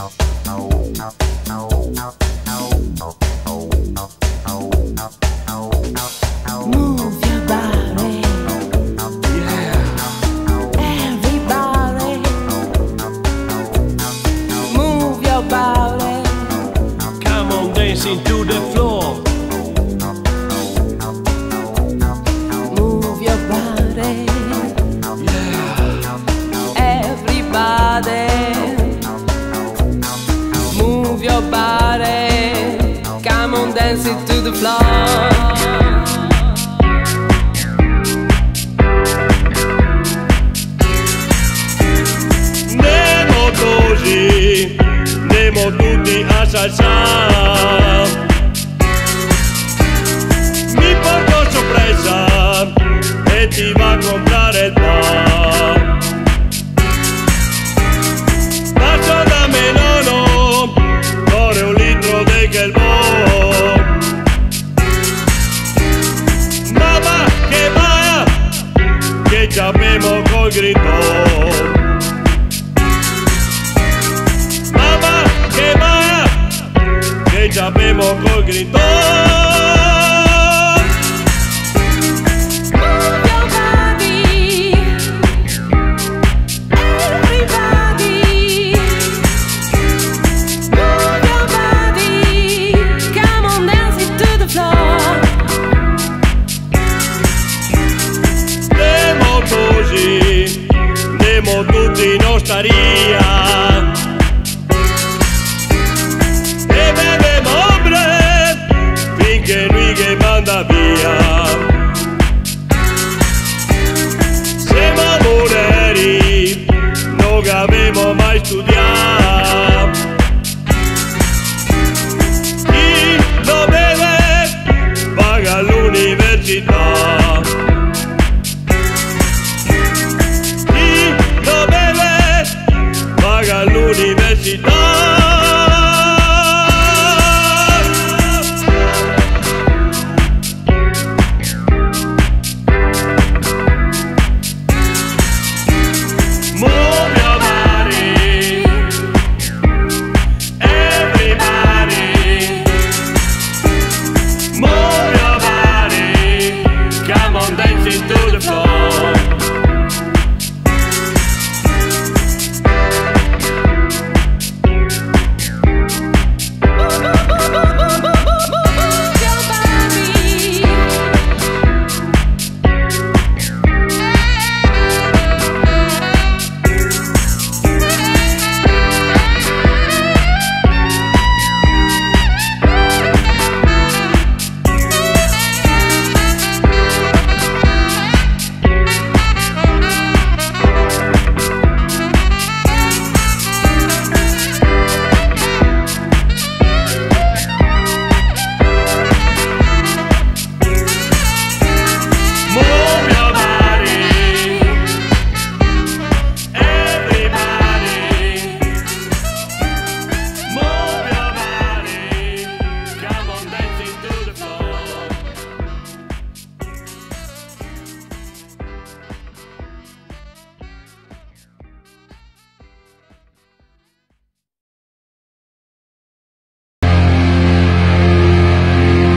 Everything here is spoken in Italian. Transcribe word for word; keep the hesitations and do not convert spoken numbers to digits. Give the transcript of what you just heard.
Move your body, everybody. Move your body. Come on, dancing to the floor. Move your body, everybody. Move your body. Come on, dance it to the floor. Così andiamo tutti a salsare. Mi porto sorpresa e ti va a comprare il pan. Passo da Milano, corre un litro di Gelbo. Ma va che va, che ci abbiamo col grito. Che ci abbiamo col grito. Move your body, everybody. Move your body. Come on, dance it to the floor. Andiamo così, andiamo tutti in osteria. Che lui che manda via. Siamo moreri, non abbiamo mai studiato. Chi lo beve paga all'università. Chi lo beve paga all'università.